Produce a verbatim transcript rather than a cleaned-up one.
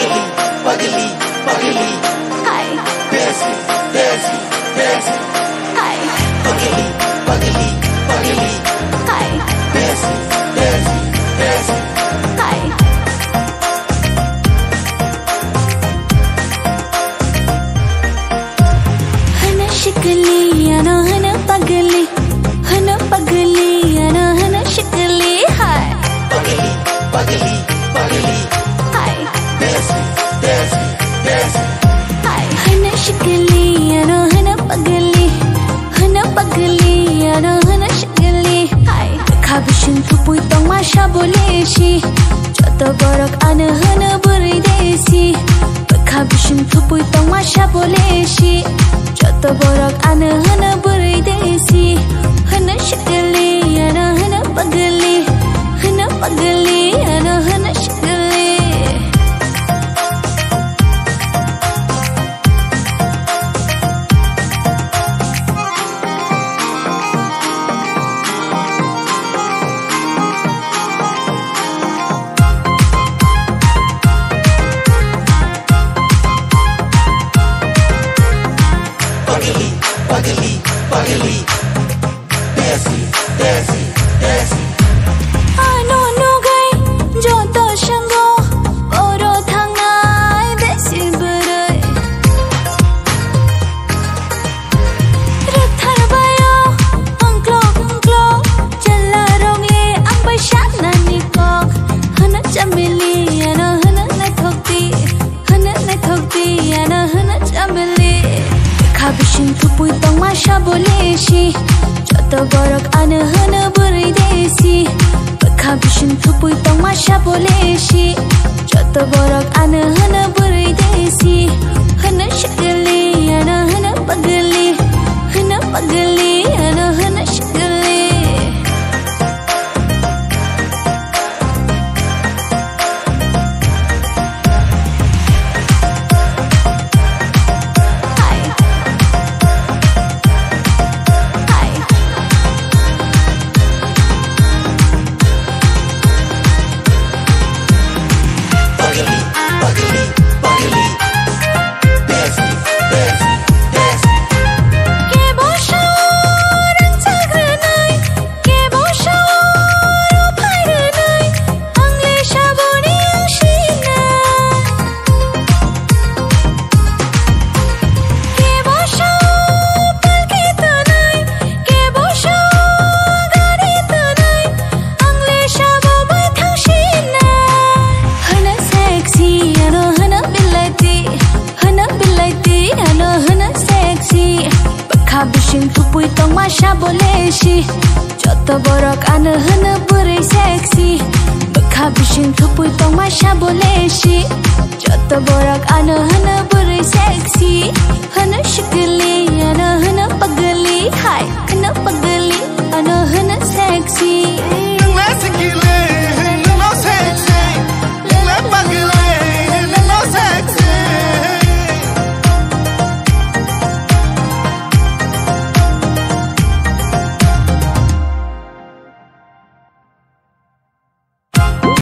पगली पगली पगली हाय बेसी बेसी बेसी हाय पगली पगली पगली हाय बेसी बेसी बेसी हाय हन शिकली अना हन पगली हन पगली अना हन शिकली हाय पगली पगली पगली हाय बेसी बेसी बेसी हाय हन शिकली अना हन पगली हन पगली अना हन शिकली हाय खाबिशन थुपुई तong masha boleshi joto borok ana hana buri desi खाबिशन थुपुई तong masha boleshi joto borok ana hana buri desi hana शिकली अना हन पगली हन पगली अना हन शिकली पगली पगली पगली बेसी बेसी बेसी ano no gai joto shango oro thangai desi burai rathar bayo angklo angklo challa rongle ambai shanani ko hana chamili ana hana na thokti hana na thokti ana hana chamili खाबिशन थुपुई तong masha boleshi joto borok ana hana buri desi खाबिशन थुपुई तong masha boleshi joto borok ana hana buri desi hana शिकली ana hana पगली hana पगली ana hana शिकली हाय हाय पगली पगली पगली बेसी बेसी बेसी के बोशो रंचाग्रनाय के बोशो रुफायरनाय आंले शाबोनि आंशिना के बोशो पलकेतनाय के बोशो गारितनाय आंले शाबो बै थांशिना हना सेक्सी अनो हना बिलायती hana bilayti ano hana sexy खाबिशन थुपुई तong masha boleshi joto borok ana hana buri sexy खाबिशन थुपुई तong masha boleshi joto borok ana hana buri sexy hana शिकली ana hana पगली हाय hana पगली ana hana sexy Let's get lit.